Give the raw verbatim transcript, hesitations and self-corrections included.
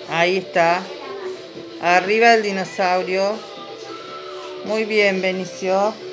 Ahí está. Arriba el dinosaurio. Muy bien, Benicio.